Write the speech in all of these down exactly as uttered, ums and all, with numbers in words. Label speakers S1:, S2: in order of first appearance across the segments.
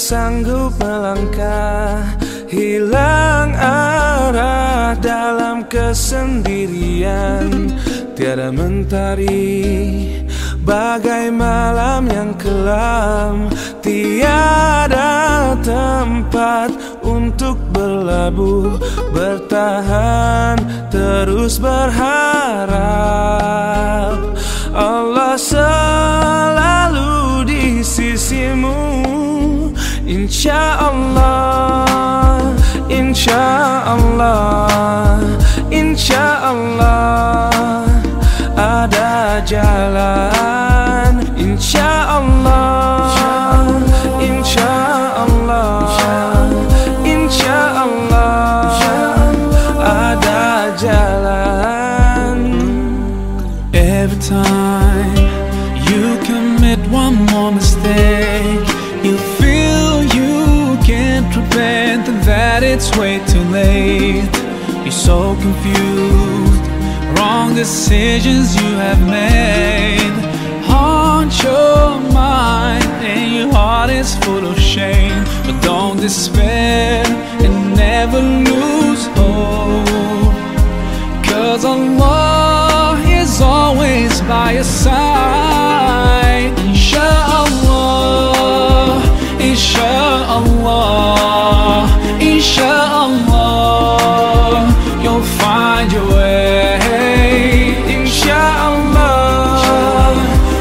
S1: sanggup melangkah, hilang arah dalam kesendirian. Tiada mentari, bagai malam yang kelam. Tiada tempat untuk berlabuh, bertahan, terus berharap. Allah selalu di sisimu, insya Allah, insya Allah, insya Allah ada jalan. Insya Allah, insya Allah, insya Allah ada jalan.
S2: Every time you commit one more mistake, you feel you can't repent and that it's way too late. You're so confused, wrong decisions you have made haunt your mind and your heart is full of shame. But don't despair and never lose hope, 'cause Allah is always by your side. Inshallah, Inshallah, Inshallah, you'll find your way.
S1: Inshallah,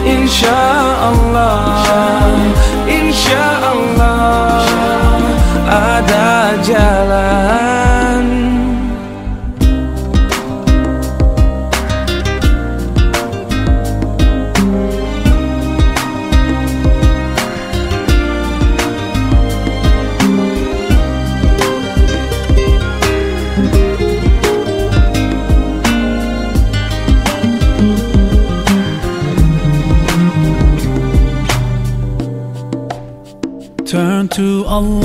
S1: Inshallah, Inshallah ada jalan.
S2: Turn to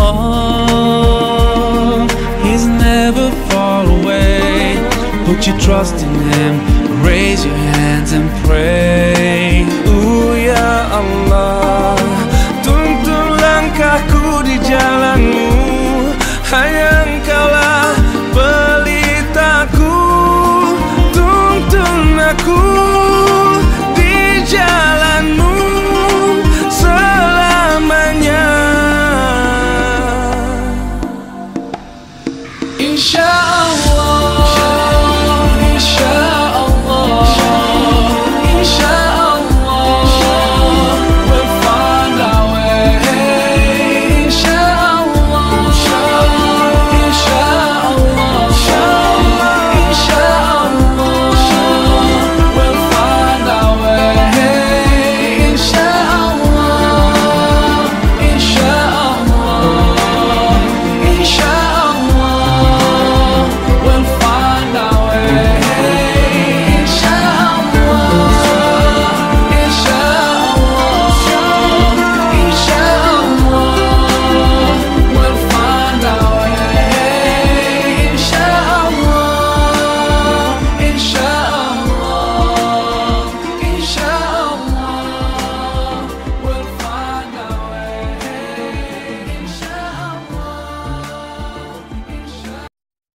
S2: Allah, He's never far away. Put your trust in Him, raise your hands and pray.
S1: Oh ya Allah, tuntun langkahku di jalanmu, hanya